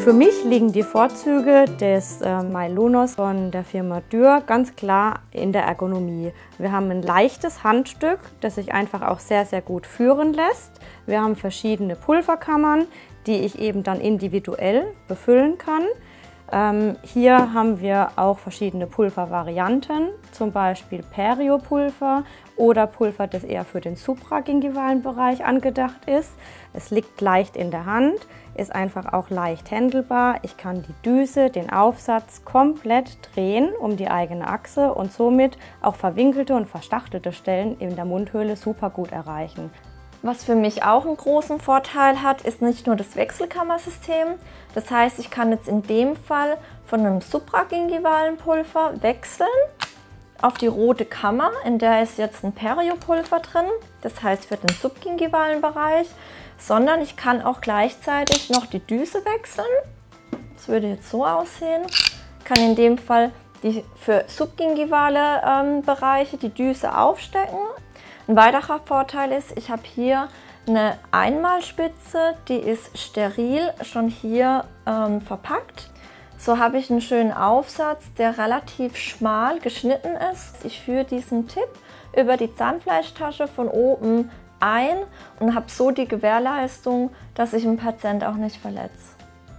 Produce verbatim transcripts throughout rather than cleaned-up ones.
Für mich liegen die Vorzüge des äh, Mylunos von der Firma Dürr ganz klar in der Ergonomie. Wir haben ein leichtes Handstück, das sich einfach auch sehr, sehr gut führen lässt. Wir haben verschiedene Pulverkammern, die ich eben dann individuell befüllen kann. Ähm, hier haben wir auch verschiedene Pulvervarianten, zum Beispiel Perio-Pulver oder Pulver, das eher für den supragingivalen Bereich angedacht ist. Es liegt leicht in der Hand, ist einfach auch leicht händelbar. Ich kann die Düse, den Aufsatz komplett drehen um die eigene Achse und somit auch verwinkelte und verstachtelte Stellen in der Mundhöhle super gut erreichen. Was für mich auch einen großen Vorteil hat, ist nicht nur das Wechselkammersystem. Das heißt, ich kann jetzt in dem Fall von einem supragingivalen Pulver wechseln auf die rote Kammer, in der ist jetzt ein Perio-Pulver drin, das heißt für den subgingivalen Bereich, sondern ich kann auch gleichzeitig noch die Düse wechseln. Das würde jetzt so aussehen. Ich kann in dem Fall die für subgingivale ähm, Bereiche die Düse aufstecken. Ein weiterer Vorteil ist, ich habe hier eine Einmalspitze, die ist steril schon hier ähm, verpackt. So habe ich einen schönen Aufsatz, der relativ schmal geschnitten ist. Ich führe diesen Tipp über die Zahnfleischtasche von oben ein und habe so die Gewährleistung, dass ich den Patient auch nicht verletze.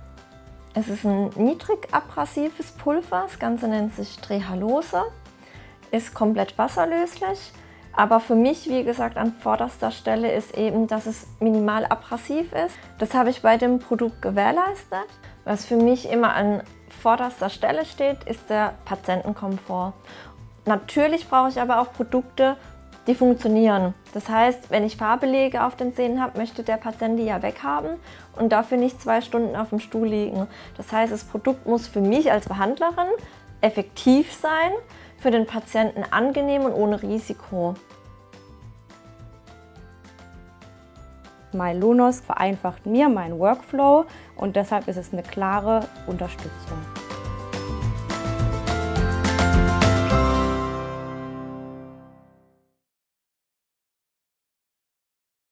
Es ist ein niedrig abrasives Pulver, das Ganze nennt sich Trehalose, ist komplett wasserlöslich. Aber für mich, wie gesagt, an vorderster Stelle ist eben, dass es minimal abrasiv ist. Das habe ich bei dem Produkt gewährleistet. Was für mich immer an vorderster Stelle steht, ist der Patientenkomfort. Natürlich brauche ich aber auch Produkte, die funktionieren. Das heißt, wenn ich Fahrbelege auf den Zähnen habe, möchte der Patient die ja weghaben und dafür nicht zwei Stunden auf dem Stuhl liegen. Das heißt, das Produkt muss für mich als Behandlerin effektiv sein, für den Patienten angenehm und ohne Risiko. Mylunos vereinfacht mir meinen Workflow und deshalb ist es eine klare Unterstützung.